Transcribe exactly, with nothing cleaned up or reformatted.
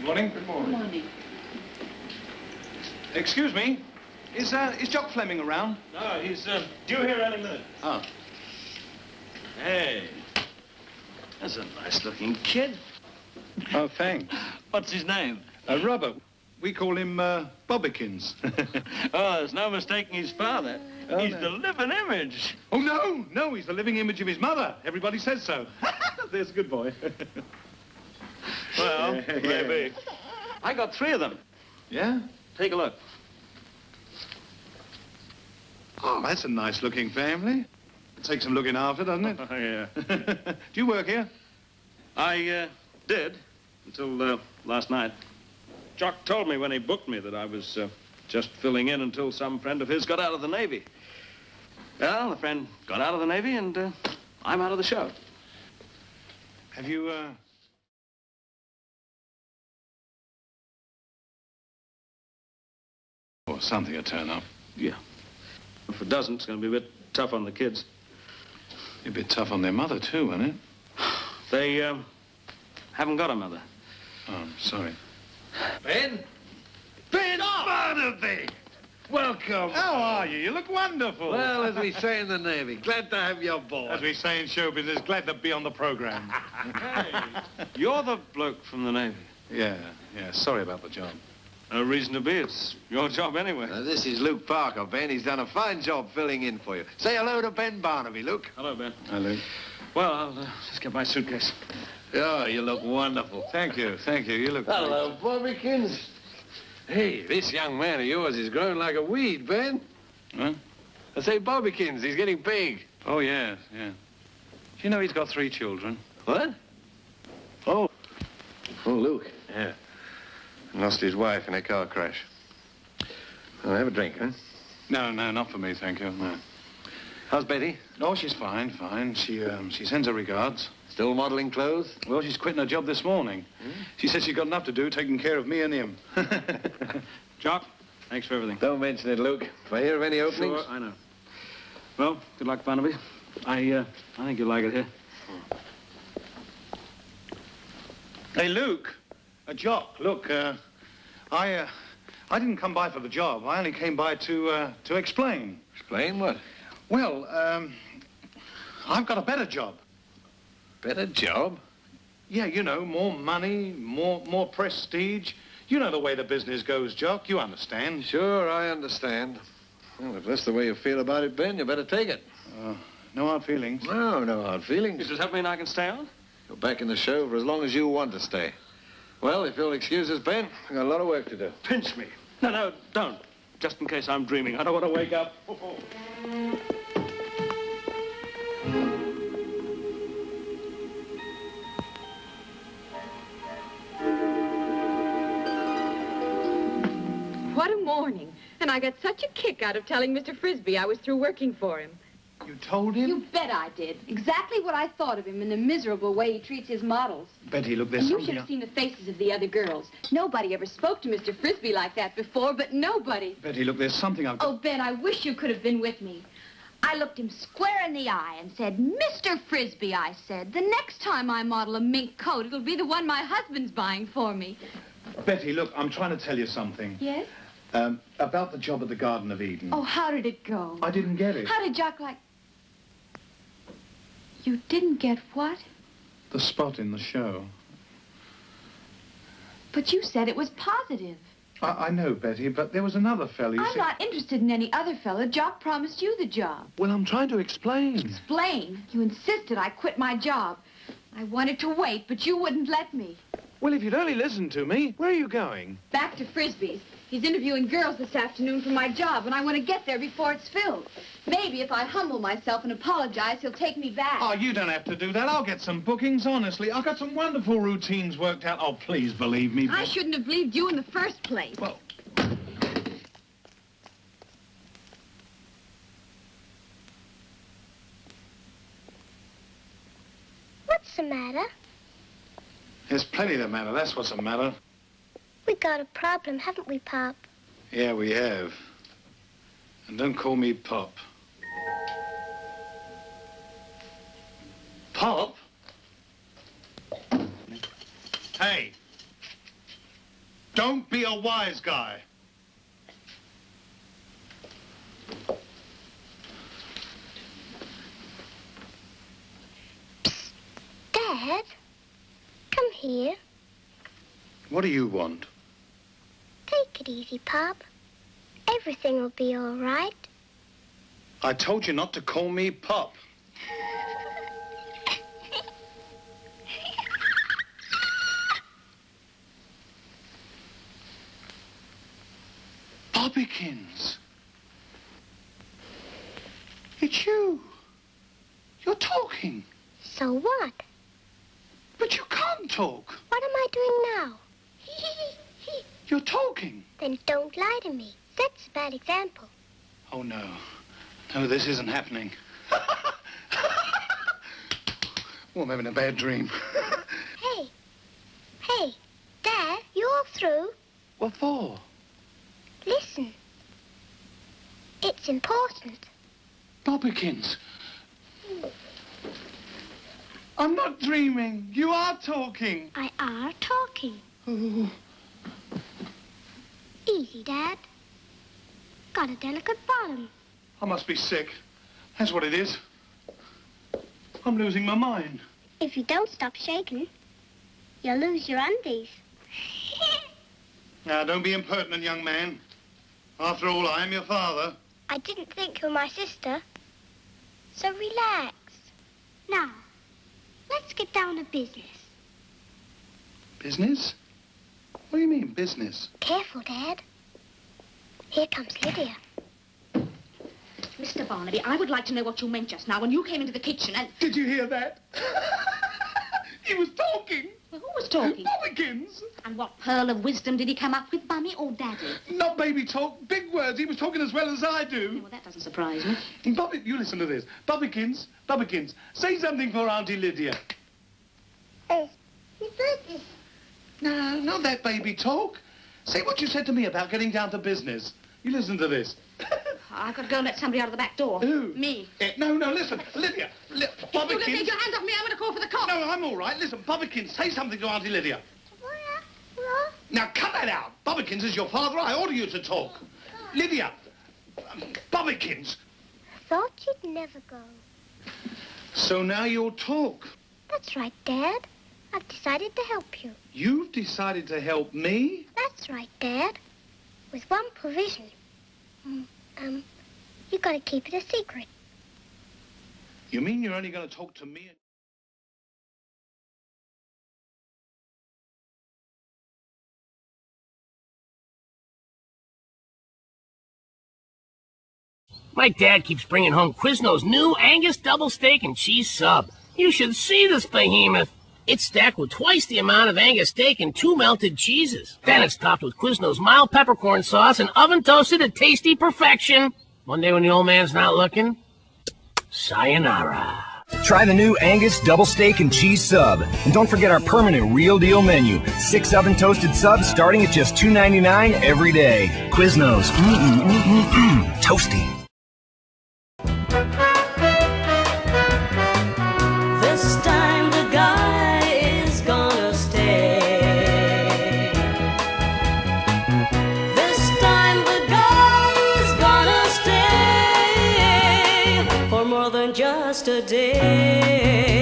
Morning. Good morning. Good morning. Excuse me. Is, uh, is Jock Fleming around? No, he's uh, due here any minute. Oh. Hey. That's a nice-looking kid. Oh, thanks. What's his name? Uh, Rupert. We call him, uh, Bobbikins. Oh, there's no mistaking his father. Oh, he's no. the living image. Oh, no, no, he's the living image of his mother. Everybody says so. There's a good boy. Well, Yeah, maybe. yeah. I got three of them. Yeah? Take a look. Oh, that's a nice-looking family. It takes some looking after, doesn't it? Oh, yeah. Do you work here? I uh, did until uh, last night. Jock told me when he booked me that I was uh, just filling in until some friend of his got out of the Navy. Well, the friend got out of the Navy, and uh, I'm out of the show. Have you, uh... Oh, something will turn up. Yeah. If it doesn't, it's going to be a bit tough on the kids. A bit tough on their mother, too, won't it? They uh, haven't got a mother. Oh, I'm sorry. Ben? Ben Barnaby! Welcome. How are you? You look wonderful. Well, as we say in the Navy, glad to have you aboard. As we say in show business, glad to be on the program. Hey, you're the bloke from the Navy. Yeah, yeah, sorry about the job. No reason to be. It's your job anyway. Uh, this is Luke Parker, Ben. He's done a fine job filling in for you. Say hello to Ben Barnaby, Luke. Hello, Ben. Hello. Well, I'll uh, just get my suitcase. Oh, you look wonderful. Thank you, thank you. You look Hello, Bobbikins. Hey, this young man of yours is growing like a weed, Ben. Huh? I say, Bobbikins, he's getting big. Oh, yeah, yeah. Do you know he's got three children? What? Oh. Oh, Luke. Yeah. Lost his wife in a car crash. Well, have a drink, huh? No, no, not for me, thank you, no. How's Betty? Oh, she's fine, fine. She, um, she sends her regards. Still modeling clothes? Well, she's quitting her job this morning. Hmm? She said she's got enough to do taking care of me and him. Jock, thanks for everything. Don't mention it, Luke. If I hear of any openings... Sure, I know. Well, good luck, Barnaby. I, uh, I think you'll like it here. Hey, Luke. Uh, Jock, look, uh, I, uh, I didn't come by for the job. I only came by to, uh, to explain. Explain what? Well, um, I've got a better job. Better job? Yeah, you know, more money, more, more prestige. You know the way the business goes, Jock. You understand. Sure, I understand. Well, if that's the way you feel about it, Ben, you better take it. Uh, no hard feelings. No, no hard feelings. Does that mean I can stay on? You're back in the show for as long as you want to stay. Well, if you'll excuse us, Ben, we've got a lot of work to do. Pinch me. No, no, don't. Just in case I'm dreaming. I don't want to wake up. What a morning. And I got such a kick out of telling Mister Frisbee I was through working for him. You told him? You bet I did. Exactly what I thought of him and the miserable way he treats his models. Betty, look, there's And you something... should have seen the faces of the other girls. Nobody ever spoke to Mister Frisbee like that before, but nobody. Betty, look, there's something I've got... Oh, Ben, I wish you could have been with me. I looked him square in the eye and said, Mister Frisbee, I said, the next time I model a mink coat, it'll be the one my husband's buying for me. Betty, look, I'm trying to tell you something. Yes? Um, about the job at the Garden of Eden. Oh, how did it go? I didn't get it. How did Jock like... You didn't get what? The spot in the show. But you said it was positive. I, I know, Betty, but there was another fellow you I'm said... not interested in any other fella. Jock promised you the job. Well, I'm trying to explain. Explain? You insisted I quit my job. I wanted to wait, but you wouldn't let me. Well, if you'd only listened to me, where are you going? Back to Frisbee's. He's interviewing girls this afternoon for my job, and I want to get there before it's filled. Maybe if I humble myself and apologize, he'll take me back. Oh, you don't have to do that. I'll get some bookings, honestly. I've got some wonderful routines worked out. Oh, please believe me. I shouldn't have believed you in the first place. Well... What's the matter? There's plenty the matter. That's what's the matter. We got a problem, haven't we, Pop? Yeah, we have. And don't call me Pop. Pop? Hey. Don't be a wise guy. Psst. Dad, come here. What do you want? Take it easy, Pop. Everything will be all right. I told you not to call me Pop. Bobbikins. It's you. You're talking. So what? But you can't talk. What am I doing now? You're talking. Then don't lie to me. That's a bad example. Oh, no. No, this isn't happening. Oh, I'm having a bad dream. Hey. Hey. Dad, you all through? What for? Listen. It's important. Bobbikins. I'm not dreaming. You are talking. I are talking. Oh. Easy, Dad. Got a delicate bottom. I must be sick. That's what it is. I'm losing my mind. If you don't stop shaking, you'll lose your undies. Now, don't be impertinent, young man. After all, I am your father. I didn't think you were my sister. So relax. Now, let's get down to business. Business? What do you mean, business? Careful, Dad. Here comes Lydia. Mister Barnaby, I would like to know what you meant just now when you came into the kitchen and... Did you hear that? He was talking. Well, who was talking? Bobbikins. And what pearl of wisdom did he come up with, Mummy or Daddy? Not baby talk, big words. He was talking as well as I do. Well, that doesn't surprise me. Bobby, you listen to this. Bobbikins, Bobbikins, say something for Auntie Lydia. Uh, No, not that baby talk. Say what you said to me about getting down to business. You listen to this. I've got to go and let somebody out of the back door. Who? Me. Eh, no, no, listen. Lydia. Li If you let me Bobbikins. take your hands off me, I'm going to call for the cops. No, I'm all right. Listen, Bobbikins, say something to Auntie Lydia. Now, cut that out. Bobbikins is your father. I order you to talk. Lydia. Um, Bobbikins. Thought you'd never go. So now you'll talk. That's right, Dad. I've decided to help you. You've decided to help me? That's right, Dad. With one provision. Um, um you got to keep it a secret. You mean you're only going to talk to me? My dad keeps bringing home Quizno's new Angus double steak and cheese sub. You should see this behemoth. It's stacked with twice the amount of Angus steak and two melted cheeses. Then it's topped with Quizno's mild peppercorn sauce and oven-toasted to tasty perfection. One day when the old man's not looking, sayonara. Try the new Angus double steak and cheese sub. And don't forget our permanent real deal menu. Six oven-toasted subs starting at just two ninety-nine every day. Quizno's. Mm-mm-mm-mm-mm. Toasty. This time the guy is gonna stay. This time the guy is gonna stay for more than just a day.